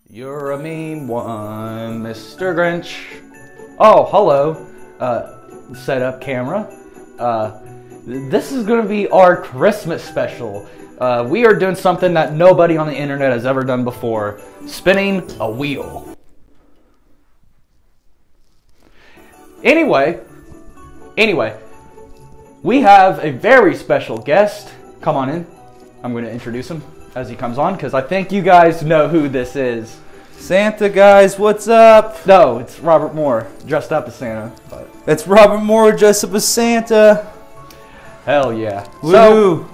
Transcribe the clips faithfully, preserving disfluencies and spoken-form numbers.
You're a mean one, Mister Grinch. Oh, hello. Uh, set up camera. Uh, this is going to be our Christmas special. Uh, we are doing something that nobody on the internet has ever done before. Spinning a wheel. Anyway, anyway, we have a very special guest. Come on in. I'm going to introduce him as he comes on, because I think you guys know who this is. Santa, guys, what's up? No, it's Robert Moore, dressed up as Santa. But It's Robert Moore dressed up as Santa. hell yeah. Woo! So,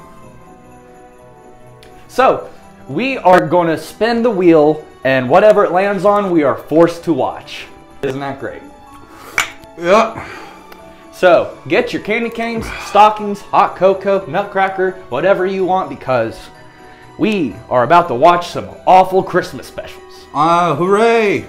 so, we are going to spin the wheel, and whatever it lands on, we are forced to watch. Isn't that great? Yeah. So, get your candy canes, stockings, hot cocoa, nutcracker, whatever you want, because we are about to watch some awful Christmas specials. Ah, uh, hooray!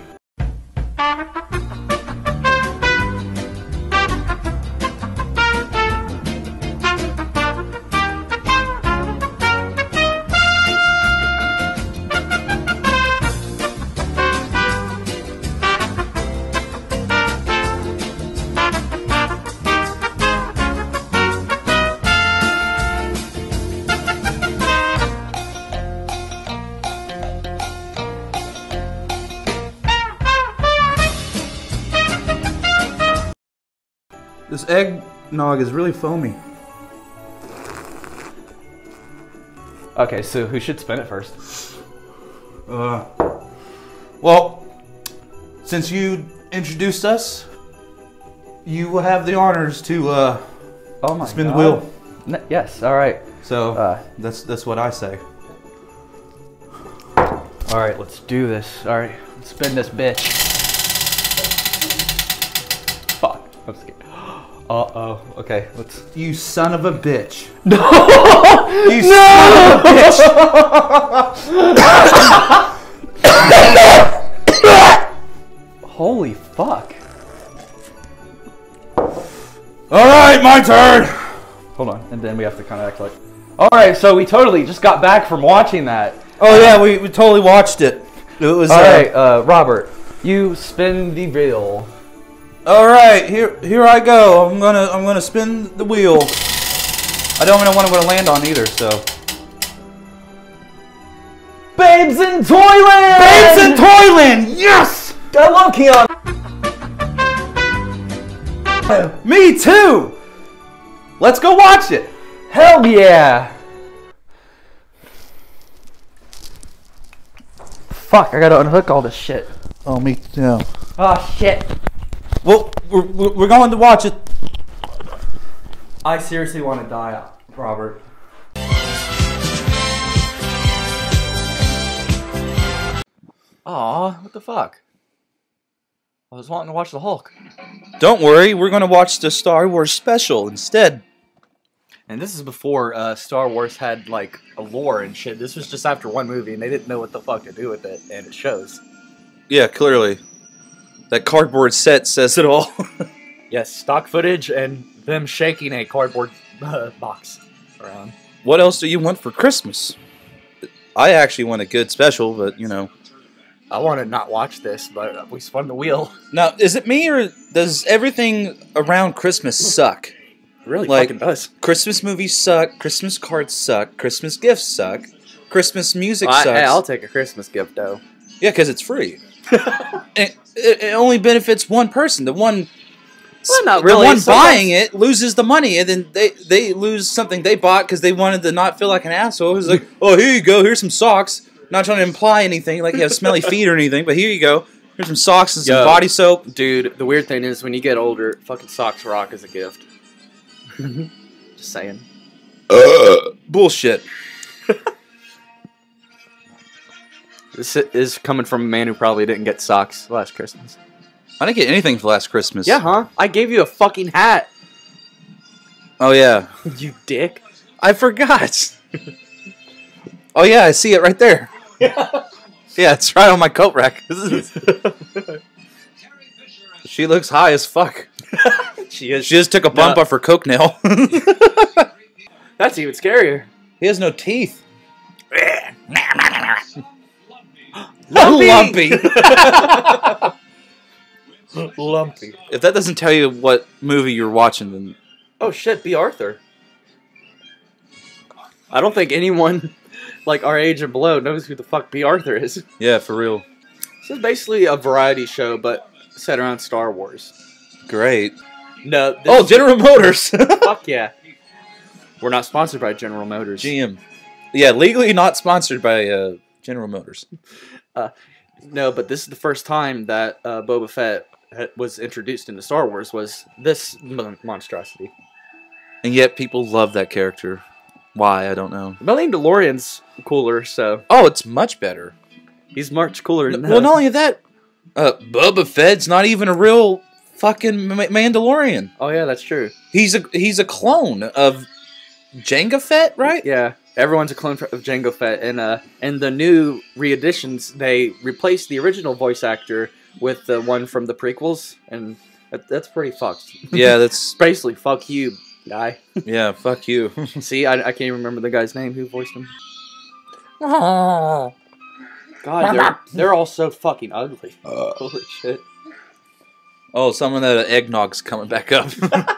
This eggnog is really foamy. Okay, so who should spin it first? Uh, well, since you introduced us, you will have the honors to uh, Oh my spin God. the wheel. N yes, alright. So Uh, that's that's what I say. Alright, let's do this. Alright, let's spin this bitch. Fuck, I'm scared. Uh-oh, okay, let's... You son of a bitch! No! You son of a bitch! Holy fuck. All right, my turn. Hold on, and then we have to kind of act like... Alright, so we totally just got back from watching that. Oh yeah, we, we totally watched it. It was. Alright, uh, Robert, you spin the wheel. All right, here here I go. I'm gonna I'm gonna spin the wheel. I don't even know what I'm gonna land on either. So. Babes in Toyland! Babes in Toyland! Yes! I love Keon! Me too! Let's go watch it! Hell yeah! Fuck, I gotta unhook all this shit. Oh, me too. Oh shit. Well, we're, we're going to watch it. I seriously want to die, Robert. Aw, what the fuck? I was wanting to watch the Hulk. Don't worry, we're going to watch the Star Wars special instead. And this is before uh, Star Wars had, like, a lore and shit. This was just after one movie, and they didn't know what the fuck to do with it, and it shows. Yeah, clearly. That cardboard set says it all. Yes, stock footage and them shaking a cardboard uh, box around. What else do you want for Christmas? I actually want a good special, but, you know. I want to not watch this, but we spun the wheel. Now, is it me, or does everything around Christmas suck? It really Like, fucking does. Christmas movies suck, Christmas cards suck, Christmas gifts suck, Christmas music I, sucks. hey, I'll take a Christmas gift, though. Yeah, because it's free. it, it, it only benefits one person. The one, Well, not the really. one Sometimes- buying it loses the money, and then they, they lose something they bought because they wanted to not feel like an asshole. It's like, oh, here you go, here's some socks. Not trying to imply anything, like you have smelly feet or anything, but here you go. Here's some socks and some Yo. body soap. Dude, the weird thing is, when you get older, fucking socks rock as a gift. Just saying. Uh, bullshit. This is coming from a man who probably didn't get socks last Christmas. I didn't get anything for last Christmas. Yeah, huh? I gave you a fucking hat. Oh, yeah. You dick. I forgot. Oh, yeah, I see it right there. Yeah, it's right on my coat rack. She looks high as fuck. She is. She just took a bump No. off her coke nail. That's even scarier. He has no teeth. Lumpy. Lumpy. Lumpy. If that doesn't tell you what movie you're watching, then Oh shit, B. Arthur. I don't think anyone like our age and below knows who the fuck B. Arthur is. yeah, for real. This is basically a variety show, but set around Star Wars. Great. No. This Oh, General Motors. Fuck yeah. We're not sponsored by General Motors. G M. Yeah, legally not sponsored by uh, General Motors. Uh, no, but this is the first time that uh, Boba Fett was introduced into Star Wars. Was this mon monstrosity? And yet people love that character. Why? I don't know. The Mandalorian's cooler, so Oh, it's much better. he's much cooler than Well, not only that, uh, Boba Fett's not even a real fucking Ma- Mandalorian. Oh yeah, that's true. He's a he's a clone of Jango Fett, right? Yeah, everyone's a clone of Jango Fett, and uh, and the new re-editions they replaced the original voice actor with the one from the prequels, and that, that's pretty fucked. Yeah, that's Basically, fuck you, guy. yeah. Fuck you. See, I, I can't even remember the guy's name who voiced him. God, they're they're all so fucking ugly. Holy shit. Oh, some of that eggnog's coming back up.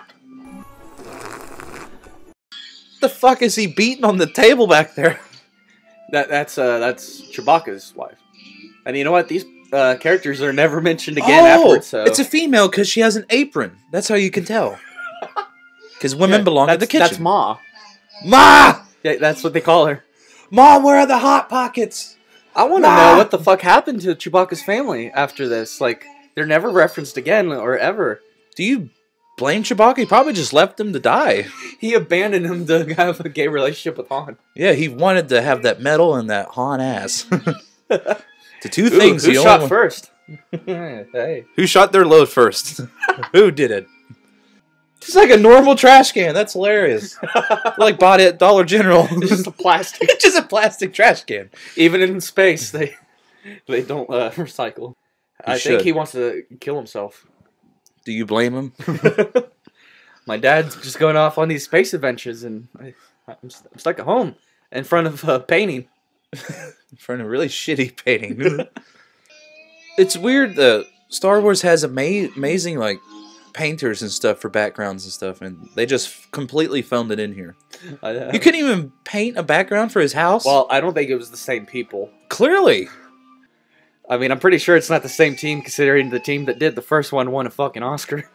The fuck is he beating on the table back there? That that's uh that's Chewbacca's wife. And you know what? These uh, characters are never mentioned again oh, afterwards. So it's a female because she has an apron. That's how you can tell. Because women Yeah, belong in that's, the kitchen. That's Ma. Ma! Yeah, that's what they call her. Ma, where are the hot pockets? I want to Ma! know what the fuck happened to Chewbacca's family after this. Like, they're never referenced again or ever. Do you blame Chewbacca? He probably just left him to die. He abandoned him to have a gay relationship with Han. Yeah, he wanted to have that medal and that Han ass. The two Ooh, things. who the shot only one- first? Hey. Who shot their load first? Who did it? Just like a normal trash can. That's hilarious. Like bought it at Dollar General. It's just a plastic. It's just a plastic trash can. Even in space, they they don't uh, recycle. He I should. think he wants to kill himself. Do you blame him? My dad's just going off on these space adventures, and I, I'm, st I'm stuck at home in front of a painting. In front of a really shitty painting. It's weird that Star Wars has ama amazing like painters and stuff for backgrounds and stuff, and they just completely phoned it in here. I, uh, You couldn't even paint a background for his house? well, I don't think it was the same people. clearly. I mean, I'm pretty sure it's not the same team, considering the team that did the first one won a fucking Oscar.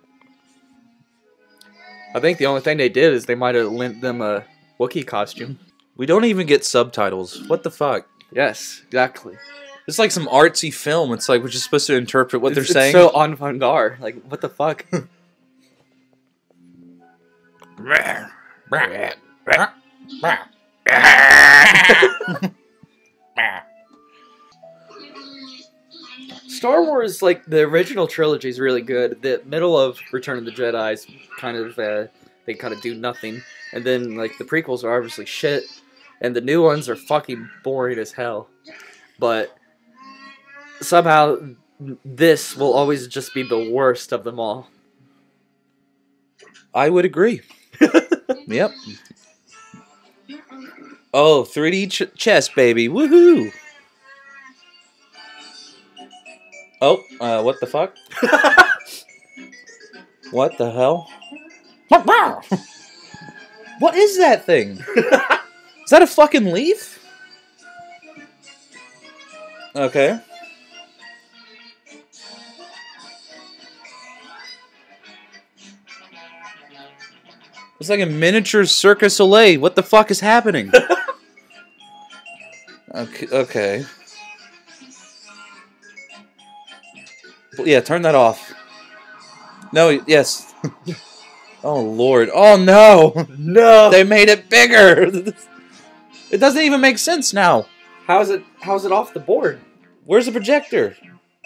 I think the only thing they did is they might have lent them a Wookiee costume. We don't even get subtitles. What the fuck? Yes, exactly. It's like some artsy film. It's like we're just supposed to interpret what It's, they're it's saying. so avant-garde. Like, what the fuck? Star Wars, like, the original trilogy is really good. The middle of Return of the Jedi is kind of, uh, they kind of do nothing. And then, like, the prequels are obviously shit. And the new ones are fucking boring as hell. But somehow, this will always just be the worst of them all. I would agree. Yep. Oh, three D ch chess, baby. Woohoo! Oh, uh, what the fuck? What the hell? What is that thing? Is that a fucking leaf? Okay. It's like a miniature Circus Soleil. What the fuck is happening? Okay. Okay. Yeah, turn that off. No, yes. Oh, Lord. Oh, no. No! They made it bigger. It doesn't even make sense now. How's it, how's it off the board? Where's the projector?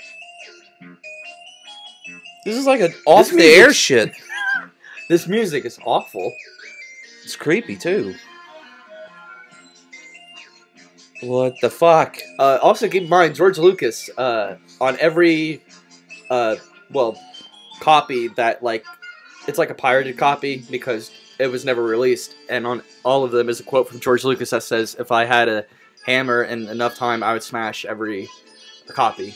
This is like an off the music's- air shit. This music is awful. It's creepy, too. What the fuck? Uh, also, keep in mind, George Lucas, uh, on every, uh, well, copy that, like, it's like a pirated copy because it was never released, and on all of them is a quote from George Lucas that says, if I had a hammer and enough time, I would smash every copy.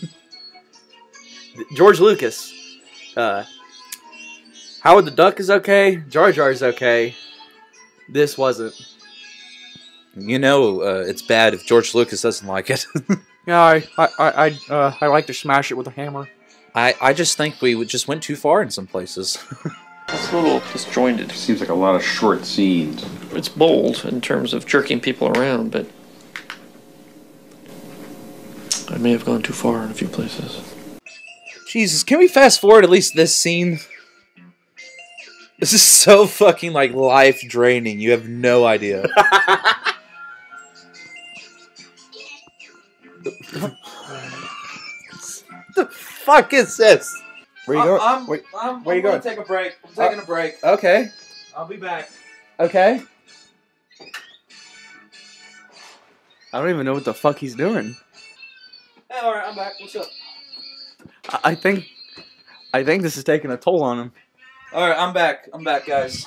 George Lucas. Uh, Howard the Duck is okay. Jar Jar is okay. This wasn't. You know, uh, it's bad if George Lucas doesn't like it. Yeah, I I I I, uh, I like to smash it with a hammer. I I just think we just went too far in some places. It's a little disjointed. Seems like a lot of short scenes. It's bold in terms of jerking people around, but I may have gone too far in a few places. Jesus, can we fast forward at least this scene? This is so fucking like life draining. You have no idea. The fuck is this? Where you going? I'm, Wait, I'm, where I'm you gonna going? take a break. I'm taking a break. Okay. I'll be back. Okay. I don't even know what the fuck he's doing. Hey, alright, I'm back. What's up? I, I think, I think this is taking a toll on him. Alright, I'm back. I'm back, guys.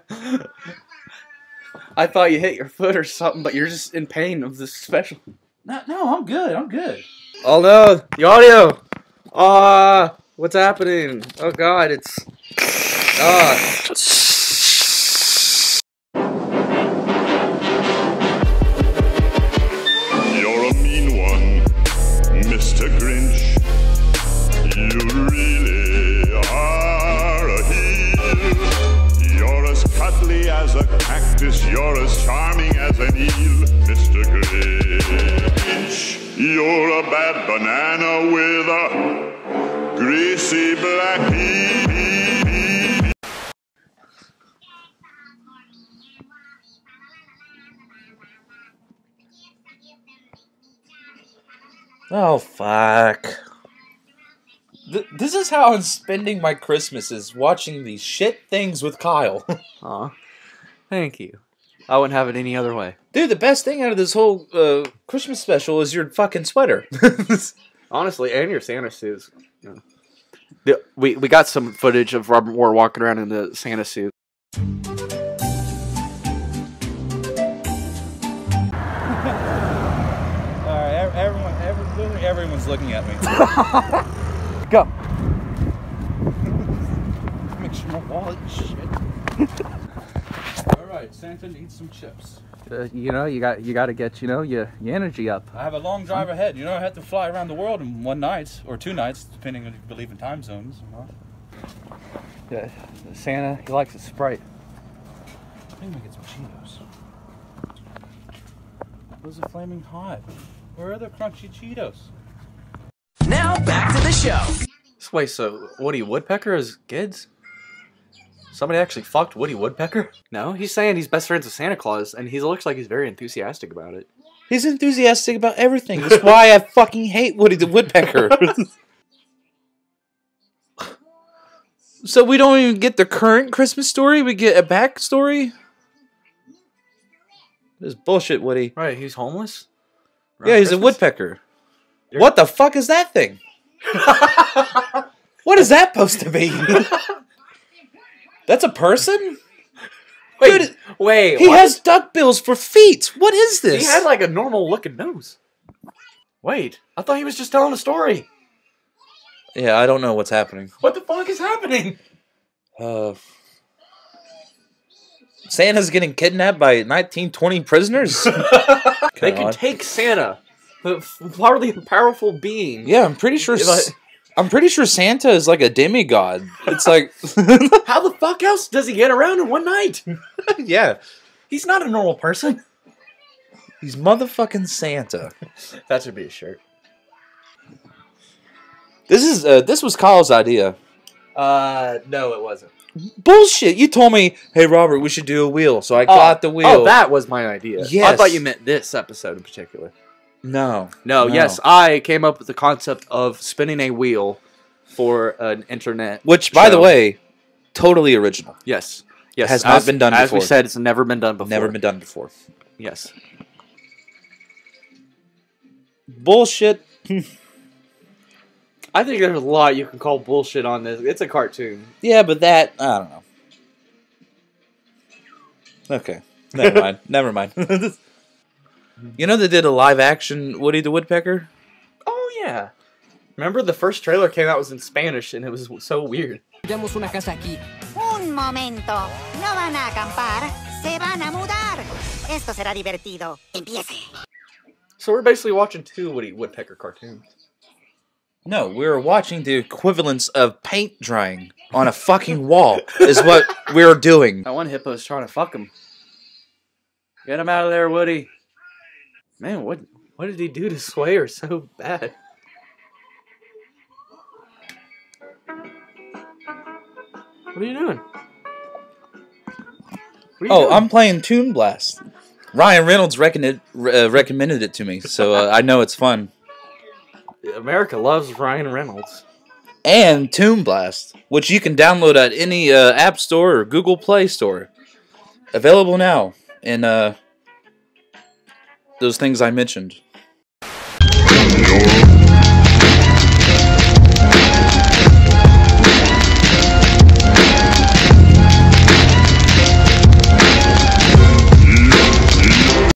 I thought you hit your foot or something, but you're just in pain of this special. No, no, I'm good. I'm good. Oh no, the audio. Ah, uh, what's happening? Oh god, it's. Ah. You're a mean one, Mister Grinch. You really are a heel. You're as cuddly as a cactus. You're as charming as an eel, Mister Grinch. You're a bad banana with a greasy black pea. Oh, fuck. Th this is how I'm spending my Christmases, watching these shit things with Kyle. Aw, thank you. I wouldn't have it any other way. Dude, the best thing out of this whole uh, Christmas special is your fucking sweater. Honestly, and your Santa suits. Yeah. The, we we got some footage of Robert Moore walking around in the Santa suit. Alright, everyone, everyone, everyone's looking at me. Go. Make sure my wallet is shit. Alright, Santa needs some chips. Uh, you know, you got you got to get you know your, your energy up. I have a long drive ahead. You know, I have to fly around the world in one night, or two nights, depending on if you believe in time zones. Yeah, Santa, he likes a Sprite. I think we get some Cheetos. Those are flaming hot. Where are the crunchy Cheetos? Now back to the show. Wait, so Woody Woodpecker is kids? Somebody actually fucked Woody Woodpecker? No, he's saying he's best friends with Santa Claus, and he looks like he's very enthusiastic about it. He's enthusiastic about everything. That's why I fucking hate Woody the Woodpecker. So we don't even get the current Christmas story? We get a backstory? This is bullshit, Woody. Right, he's homeless? Yeah, he's a woodpecker. What the fuck is that thing? What is that supposed to be? That's a person? Wait, Dude, wait, he what? has duck bills for feet. What is this? He had like a normal looking nose. Wait, I thought he was just telling a story. Yeah, I don't know what's happening. What the fuck is happening? Uh, Santa's getting kidnapped by nineteen twenty prisoners? They can take Santa, the hardly powerful being. Yeah, I'm pretty sure. Like, I'm pretty sure Santa is like a demigod. It's like, how the fuck else does he get around in one night? yeah, He's not a normal person. he's motherfucking Santa. That should be a shirt. This is uh, this was Kyle's idea. Uh, no, it wasn't. Bullshit! You told me, hey Robert, we should do a wheel, so I Oh, got the wheel. Oh, that was my idea. I Yes. thought you meant this episode in particular. no, No, yes, I came up with the concept of spinning a wheel for an internet. Which, by the show. way, totally original. Yes, yes, Has not as- been done As we before. said, it's never been done before. Never been done before. Yes. Bullshit. I think there's a lot you can call bullshit on this. It's a cartoon. Yeah, but that I don't know. Okay, never mind. Never mind. You know they did a live action Woody the Woodpecker? Oh yeah. Remember the first trailer came out was in Spanish and it was so weird. Tenemos una casa aquí. Un momento. No van a acampar. Se van a mudar. Esto será divertido. Empiece. So we're basically watching two Woody Woodpecker cartoons. No, we were watching the equivalence of paint drying on a fucking wall is what we're doing. That one hippo's trying to fuck him. Get him out of there, Woody. Man, what what did he do to sway her so bad? What are you doing? What are you Oh, doing? I'm playing Toon Blast. Ryan Reynolds recommended, uh, recommended it to me, so uh, I know it's fun. America loves Ryan Reynolds. And Toon Blast, which you can download at any uh, App Store or Google Play Store. Available now in uh, those things I mentioned. You're